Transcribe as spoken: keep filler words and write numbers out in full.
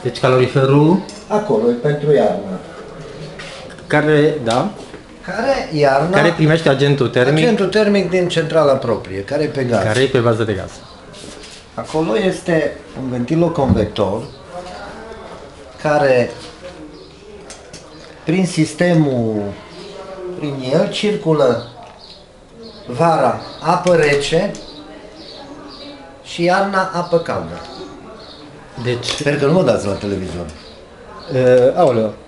Deci caloriferul... Acolo e pentru iarnă. Care, da? Care iarna... Care primește agentul termic? Agentul termic din centrala proprie, care e pe gaz. Care e pe bază de gaz. Acolo este un ventiloconvector care prin sistemul, prin el circulă vara apă rece și iarna apă caldă. Deci... Sper că nu mă dați la televizor. Uh, aoleu.